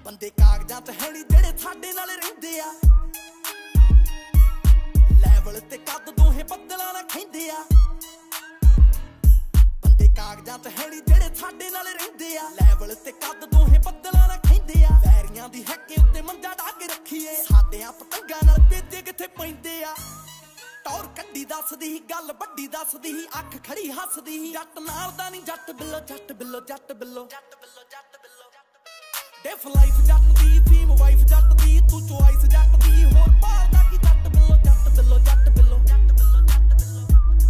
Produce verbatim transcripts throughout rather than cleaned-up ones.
ਬੰਦੇ ਕਾਗਜ਼ਾਂ 'ਚ ਹੈ ਨੀ ਜਿਹੜੇ ਸਾਡੇ ਨਾਲ ਰਹਿੰਦੇ ਆ ਲੈਵਲ ਤੇ ਕੱਦ ਦੋਹੇ ਬੱਦਲਾਂ ਨਾਲ ਖੈਂਦੇ ਆ ਬੰਦੇ ਕਾਗਜ਼ਾਂ 'ਚ ਹੈ ਨੀ ਜਿਹੜੇ ਸਾਡੇ ਨਾਲ ਰਹਿੰਦੇ ਆ ਲੈਵਲ ਤੇ ਕੱਦ ਦੋਹੇ ਬੱਦਲਾਂ ਨਾਲ ਖੈਂਦੇ ਆ ਵੈਰੀਆਂ ਦੀ ਹੈਕੇ ਉੱਤੇ ਮੰਜਾ ਢਾ ਕੇ ਰੱਖੀਏ ਸਾਡਿਆਂ ਪਤੰਗਾਂ ਨਾਲ ਭੇਜੇ ਕਿੱਥੇ ਪੈਂਦੇ ਆ ਟੌਰ ਕੱਢੀ ਦੱਸਦੀ ਹੀ ਗੱਲ ਵੱਡੀ ਦੱਸਦੀ ਹੀ ਅੱਖ ਖੜੀ ਹੱਸਦੀ ਹੀ ਜੱਟ ਨਾਲ ਦਾ ਨਹੀਂ ਜੱਟ ਬਿੱਲੋ ਜੱਟ ਬਿੱਲੋ ਜੱਟ ਬਿੱਲੋ ਜੱਟ ਬਿੱਲੋ ਜੱਟ ਬਿੱਲੋ ਡਿਫ ਲਾਈਫ ਜੱਟ ਦੀ ਫੀਮ ਵਾਈਫ ਜੱਟ ਦੀ ਤੂੰ ਚੋਇਸ ਜੱਟ ਦੀ ਹੋਰ ਭਾਲਦਾ ਕੀ ਜੱਟ ਬਿੱਲੋ ਜੱਟ ਬਿੱਲੋ ਜੱਟ ਬਿੱਲੋ ਜੱਟ ਬਿੱਲੋ ਜੱਟ ਬਿੱਲੋ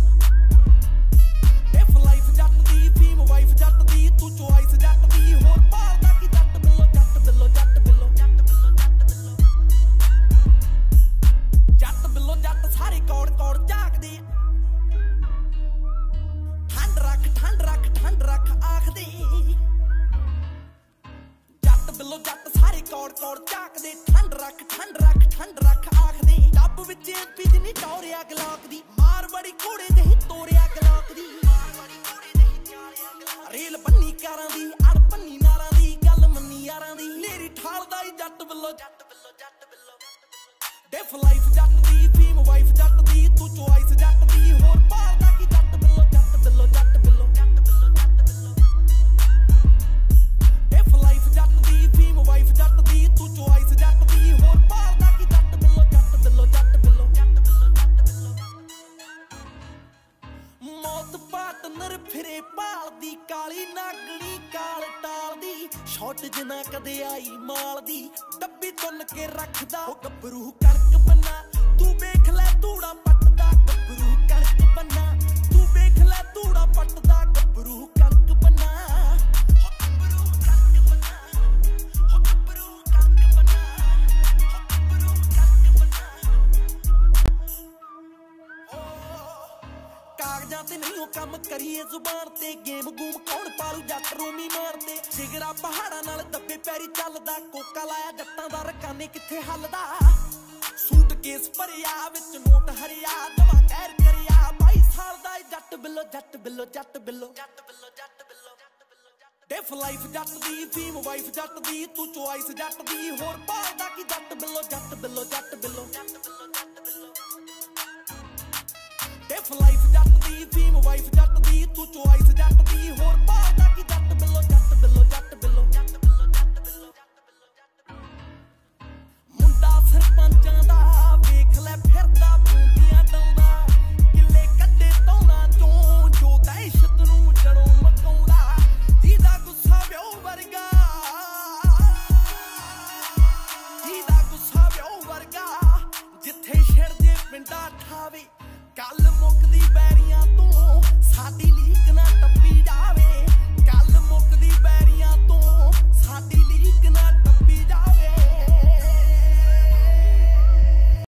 ਡਿਫ ਲਾਈਫ ਜੱਟ ਦੀ ਫੀਮ ਵਾਈਫ ਜੱਟ ਦੀ ਤੂੰ ਚੋਇਸ ਜੱਟ ਦੀ ਹੋਰ ਭਾਲਦਾ ਕੀ ਜੱਟ ਬਿੱਲੋ ਜੱਟ ਬਿੱਲੋ ਜੱਟ ਬਿੱਲੋ ਜੱਟ ਬਿੱਲੋ ਜੱਟ ਬਿੱਲੋ ਜੱਟ ਬਿੱਲੋ ਜੱਟ ਸਾਰੇ ਕੌੜ ਕੌੜ ਝਾਕਦੇ ਠੰਡ ਰੱਖ ਠੰਡ ਰੱਖ ਠੰਡ ਰੱਖ ਆਖਦੇ ਜੱਟ ਬਿੱਲੋ ਜੱਟ ਸਾਰੇ ਕੌੜ ਕੌੜ ਝਾਕਦੇ ਠੰਡ ਰੱਖ ਠੰਡ ਰੱਖ ਠੰਡ ਰੱਖ ਆਖਦੇ ਡੱਬ ਵਿੱਚ ਐਮਪੀ ਦੀ ਨੀ ਟੌਰਿਆ ਗਲਾਕ ਦੀ ਮਾਰ ਬੜੀ ਘੋੜੇ ਜਿਹੀ ਤੋਰਿਆ ਗਲਾਕ ਦੀ ਰੇਲ ਬੰਨੀ ਕਾਰਾਂ ਦੀ ਅੜ ਪੰਨੀ ਨਾਰਾਂ ਦੀ ਗੱਲ ਮੰਨੀ ਯਾਰਾਂ ਦੀ ਨੇਰੀ ਠਾਲਦਾ ਈ ਜੱਟ ਬਿੱਲੋ ਜੱਟ ਬਿੱਲੋ ਜੱਟ ਬਿੱਲੋ ਡਿਫ ਲਾਈਫ ਜੱਟ ਦੀ ਫੀਮ ਵਾਈਫ ਜੱਟ ਦੀ ਤੂੰ ਚੋਇਸ ਜੱਟ ਦੀ ਹੋਰ ਭਾਲਦਾ ਕੀ ਜੱਟ ਬਿੱਲੋ ਜੱਟ ਬਿੱਲੋ ਜੱਟ ਬਿੱਲੋ ਜੱਟ ਬਿੱਲੋ ਜੱਟ ਬਿੱਲੋ ਡਿਫ ਲਾਈਫ ਜੱਟ ਦੀ ਫੀਮ ਵਾਈਫ ਜੱਟ ਦੀ ਤੂੰ ਚੋਇਸ ਜੱਟ ਦੀ ਹੋਰ ਭਾਲਦਾ ਕੀ ਜੱਟ ਬਿੱਲੋ ਜੱਟ ਬਿੱਲੋ ਜੱਟ ਬਿੱਲੋ ਜੱਟ ਬਿੱਲੋ ਜੱਟ ਬਿੱਲੋ ਮੌਤ ਪਾਰਟਨਰ ਫਿਰੇ ਭਾਲਦੀ ਕਾਲੀ ਨਾਗਣੀ ਕਾਲ ਟਾਲਦੀ ਸ਼ਾਟ ਜਿਨਾ ਕਦੇ ਆਈ ਮਾਲ ਦੀ ਡੱਬੀ ਤੁੰਨ ਕੇ ਰੱਖਦਾ ਉਹ ਗੱਭਰੂ ਕਣਕ ਬੰਨਾ ਤੂੰ ਵੇਖ ਲੈ ਧੂੜਾ ਪੱਟਦਾ ਗੱਭਰੂ ਕਣਕ ਬੰਨਾ ਤੂੰ ਵੇਖ ਲੈ ਧੂੜਾ ਪੱਟਦਾ ਗੱਭਰੂ ਕਣਕ ਬੰਨਾ ਹੋ ਗੱਭਰੂ ਕਣਕ ਬੰਨਾ ਹੋ ਗੱਭਰੂ ਕਣਕ ਬੰਨਾ ਹੋ ਗੱਭਰੂ ਕਣਕ ਬੰਨਾ ਕਾਗਜ਼ਾਂ ਤੇ ਨਹੀਂ ਉਹ ਕੰਮ ਕਰੀਏ ਜ਼ੁਬਾਨ ਤੇ ਗੇਮ ਗੂਮ ਕੌਣ ਪਾਲੂ ਜੱਟ ਰੋਮੀ ਮਾਰਦੇ ਜਿਗਰਾ ਪਹਾੜਾਂ ਨਾਲ ਦੱਬੇ ਪੈਰੀ ਚੱਲਦਾ ਕੋਕਾ ਲਾਇਆ ਜੱਟਾਂ ਦਾ ਰਕਾਨੇ ਕਿੱਥੇ ਹੱਲਦਾ ਸੂਟ ਕੇਸ ਭਰਿਆ ਵਿੱਚ ਨੋਟ ਹਰਿਆ ਜਮਾ ਕਹਿਰ ਕਰਿਆ ਬਾਈ ਸਾਲ ਦਾ ਜੱਟ ਬਿੱਲੋ ਜੱਟ ਬਿੱਲੋ ਜੱਟ ਬਿੱਲੋ ਜੱਟ ਬਿੱਲੋ ਜੱਟ ਬਿੱਲੋ ਡਿਫ ਲਾਈਫ ਜੱਟ ਦੀ ਫੀਮ ਵਾਈਫ ਜੱਟ ਦੀ ਤੂੰ ਚੋਇਸ ਜੱਟ ਦੀ ਹੋਰ ਭਾਲਦਾ ਕੀ ਜੱਟ ਬਿੱਲੋ ਜੱਟ ਬਿੱਲੋ ਜੱਟ ਬਿੱਲੋ ਜੱਟ ਬਿੱਲੋ ਜੱਟ ਬਿੱਲੋ ਡਿਫ ਲਾਈਫ ਜੱਟ ਦੀ ਫੀਮ ਵਾਈਫ ਜੱਟ ਦੀ ਤੂੰ ਚੋਇਸ ਜੱਟ ਦੀ ਹੋਰ ਭਾਲਦਾ ਕੀ ਜੱਟ ਬਿੱਲੋ